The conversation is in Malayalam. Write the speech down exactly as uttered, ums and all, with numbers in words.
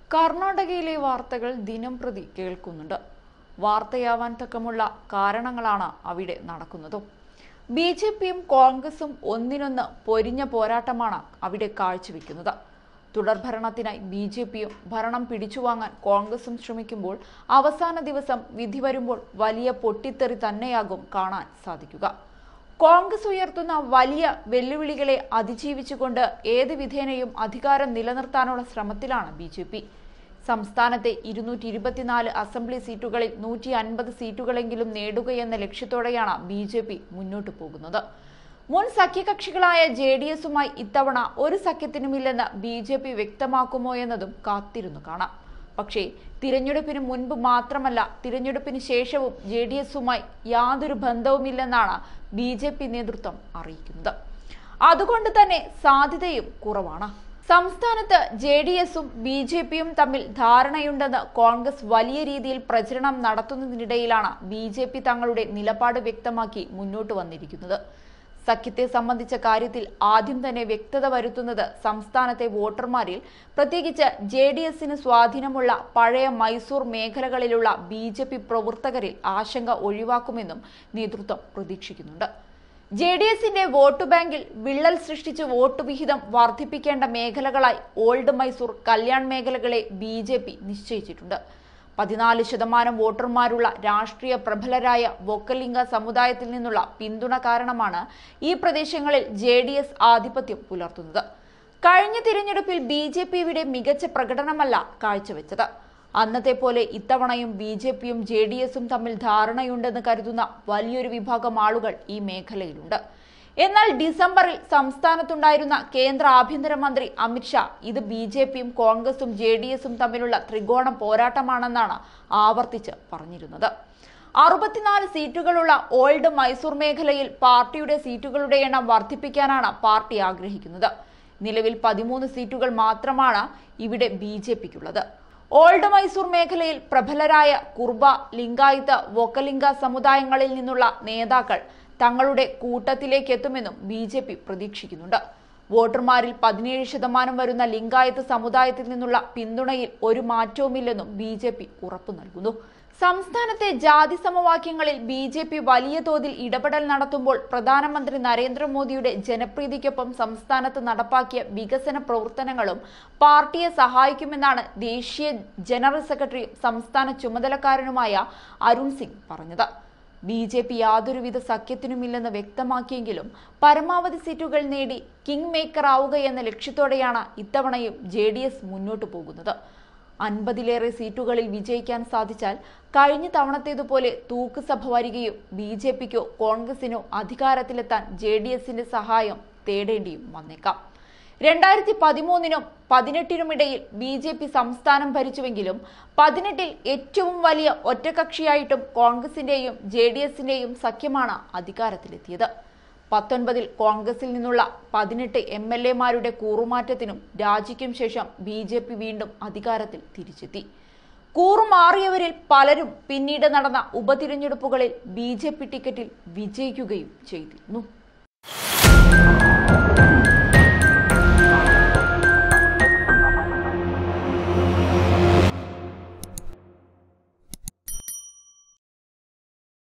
കർണാടകയിലെ വാർത്തകൾ ദിനം പ്രതി കേൾക്കുന്നുണ്ട്. വാർത്തയാവാൻ തക്കമുള്ള കാരണങ്ങളാണ് അവിടെ നടക്കുന്നതും. ബി ജെ പിയും കോൺഗ്രസും ഒന്നിനൊന്ന് പൊരിഞ്ഞ പോരാട്ടമാണ് അവിടെ കാഴ്ചവെക്കുന്നത്. തുടർഭരണത്തിനായി ബി ജെ പിയും ഭരണം പിടിച്ചുവാങ്ങാൻ കോൺഗ്രസും ശ്രമിക്കുമ്പോൾ അവസാന ദിവസം വിധി വരുമ്പോൾ വലിയ പൊട്ടിത്തെറി തന്നെയാകും കാണാൻ സാധിക്കുക. കോൺഗ്രസ് ഉയർത്തുന്ന വലിയ വെല്ലുവിളികളെ അതിജീവിച്ചുകൊണ്ട് ഏത് വിധേനയും അധികാരം നിലനിർത്താനുള്ള ശ്രമത്തിലാണ് ബി ജെ പി. സംസ്ഥാനത്തെ ഇരുന്നൂറ്റി ഇരുപത്തിനാല് അസംബ്ലി സീറ്റുകളിൽ നൂറ്റി അൻപത് സീറ്റുകളെങ്കിലും നേടുകയെന്ന ലക്ഷ്യത്തോടെയാണ് ബി ജെ പി മുന്നോട്ടു പോകുന്നത്. മുൻ സഖ്യകക്ഷികളായ ജെ ഡി എസുമായി ഇത്തവണ ഒരു സഖ്യത്തിനുമില്ലെന്ന് ബി ജെ പി വ്യക്തമാക്കുമോ എന്നതും കാത്തിരുന്നു കാണാം. പക്ഷേ തിരഞ്ഞെടുപ്പിന് മുൻപ് മാത്രമല്ല, തിരഞ്ഞെടുപ്പിന് ശേഷവും ജെ ഡി എസുമായി യാതൊരു ബന്ധവുമില്ലെന്നാണ് ബി ജെ പി നേതൃത്വം അറിയിക്കുന്നത്. അതുകൊണ്ട് തന്നെ സാധ്യതയും കുറവാണ്. സംസ്ഥാനത്ത് ജെ ഡി എസും ബി ജെ പിയും തമ്മിൽ ധാരണയുണ്ടെന്ന് കോൺഗ്രസ് വലിയ രീതിയിൽ പ്രചരണം നടത്തുന്നതിനിടയിലാണ് ബി ജെ പി തങ്ങളുടെ നിലപാട് വ്യക്തമാക്കി മുന്നോട്ട് വന്നിരിക്കുന്നത്. സഖ്യത്തെ സംബന്ധിച്ച കാര്യത്തിൽ ആദ്യം തന്നെ വ്യക്തത വരുത്തുന്നത് സംസ്ഥാനത്തെ വോട്ടർമാരിൽ, പ്രത്യേകിച്ച് ജെ ഡി എസിന് സ്വാധീനമുള്ള പഴയ മൈസൂർ മേഖലകളിലുള്ള ബി ജെ പി പ്രവർത്തകരിൽ ആശങ്ക ഒഴിവാക്കുമെന്നും നേതൃത്വം പ്രതീക്ഷിക്കുന്നുണ്ട്. ജെ ഡി എസിന്റെ വോട്ട് ബാങ്കിൽ വിള്ളൽ സൃഷ്ടിച്ച് വോട്ട് വിഹിതം വർദ്ധിപ്പിക്കേണ്ട മേഖലകളായി ഓൾഡ് മൈസൂർ, കല്യാൺ മേഖലകളെ ബി ജെ പി നിശ്ചയിച്ചിട്ടുണ്ട്. പതിനാല് ശതമാനം വോട്ടർമാരുള്ള രാഷ്ട്രീയ പ്രബലരായ വൊക്കലിംഗ സമുദായത്തിൽ നിന്നുള്ള പിന്തുണ കാരണമാണ് ഈ പ്രദേശങ്ങളിൽ ജെ ഡി എസ് ആധിപത്യം പുലർത്തുന്നത്. കഴിഞ്ഞ തിരഞ്ഞെടുപ്പിൽ ബി ജെ പി ഇവിടെ മികച്ച പ്രകടനമല്ല കാഴ്ചവെച്ചത്. അന്നത്തെ പോലെ ഇത്തവണയും ബി ജെ പിയും ജെ ഡി എസും തമ്മിൽ ധാരണയുണ്ടെന്ന് കരുതുന്ന വലിയൊരു വിഭാഗം ആളുകൾ ഈ മേഖലയിലുണ്ട്. എന്നാൽ ഡിസംബറിൽ സംസ്ഥാനത്തുണ്ടായിരുന്ന കേന്ദ്ര ആഭ്യന്തരമന്ത്രി അമിത്ഷാ ഇത് ബി ജെ പിയും കോൺഗ്രസും ജെ ഡി എസും തമ്മിലുള്ള ത്രികോണ പോരാട്ടമാണെന്നാണ് ആവർത്തിച്ച് പറഞ്ഞിരുന്നത്. അറുപത്തിനാല് സീറ്റുകളുള്ള ഓൾഡ് മൈസൂർ മേഖലയിൽ പാർട്ടിയുടെ സീറ്റുകളുടെ എണ്ണം വർദ്ധിപ്പിക്കാനാണ് പാർട്ടി ആഗ്രഹിക്കുന്നത്. നിലവിൽ പതിമൂന്ന് സീറ്റുകൾ മാത്രമാണ് ഇവിടെ ബി ജെ പിക്കുള്ളത്. ഓൾഡ് മൈസൂർ മേഖലയിൽ പ്രബലരായ കുർബ, ലിംഗായത്ത്, വൊക്കലിംഗ സമുദായങ്ങളിൽ നിന്നുള്ള നേതാക്കൾ തങ്ങളുടെ കൂട്ടത്തിലേക്ക് എത്തുമെന്നും ബി ജെ പി പ്രതീക്ഷിക്കുന്നുണ്ട്. വോട്ടർമാരിൽ പതിനേഴ് ശതമാനം വരുന്ന ലിംഗായത്ത് സമുദായത്തിൽ നിന്നുള്ള പിന്തുണയിൽ ഒരു മാറ്റവുമില്ലെന്നും ബി ജെ പി ഉറപ്പു നൽകുന്നു. സംസ്ഥാനത്തെ ജാതി സമവാക്യങ്ങളിൽ ബി ജെ പി വലിയ തോതിൽ ഇടപെടൽ നടത്തുമ്പോൾ പ്രധാനമന്ത്രി നരേന്ദ്രമോദിയുടെ ജനപ്രീതിക്കൊപ്പം സംസ്ഥാനത്ത് നടപ്പാക്കിയ വികസന പ്രവർത്തനങ്ങളും പാർട്ടിയെ സഹായിക്കുമെന്നാണ് ദേശീയ ജനറൽ സെക്രട്ടറിയും സംസ്ഥാന ചുമതലക്കാരനുമായ അരുൺ സിംഗ് പറഞ്ഞത്. ബി ജെ പി യാതൊരുവിധ സഖ്യത്തിനുമില്ലെന്ന് വ്യക്തമാക്കിയെങ്കിലും പരമാവധി സീറ്റുകൾ നേടി കിങ് മേക്കർ ആവുകയെന്ന ലക്ഷ്യത്തോടെയാണ് ഇത്തവണയും ജെ ഡി എസ് മുന്നോട്ടു പോകുന്നത്. അൻപതിലേറെ സീറ്റുകളിൽ വിജയിക്കാൻ സാധിച്ചാൽ കഴിഞ്ഞ തവണത്തേതുപോലെ തൂക്കുസഭ വരികയും ബി ജെ പിക്കോ കോൺഗ്രസിനോ അധികാരത്തിലെത്താൻ ജെ ഡി എസിന്റെ സഹായം തേടേണ്ടിയും വന്നേക്കാം. രണ്ടായിരത്തി പതിമൂന്നിനും പതിനെട്ടിനുമിടയിൽ ബി ജെ പി സംസ്ഥാനം ഭരിച്ചുവെങ്കിലും പതിനെട്ടിൽ ഏറ്റവും വലിയ ഒറ്റകക്ഷിയായിട്ടും കോൺഗ്രസിന്റെയും ജെ ഡി എസിന്റെയും സഖ്യമാണ് അധികാരത്തിലെത്തിയത്. പത്തൊൻപതിൽ കോൺഗ്രസിൽ നിന്നുള്ള പതിനെട്ട് എം എൽ എമാരുടെ കൂറുമാറ്റത്തിനും രാജിക്കും ശേഷം ബി ജെ പി വീണ്ടും അധികാരത്തിൽ തിരിച്ചെത്തി. കൂറുമാറിയവരിൽ പലരും പിന്നീട് നടന്ന ഉപതിരഞ്ഞെടുപ്പുകളിൽ ബി ജെ പി ടിക്കറ്റിൽ വിജയിക്കുകയും ചെയ്തിരുന്നു.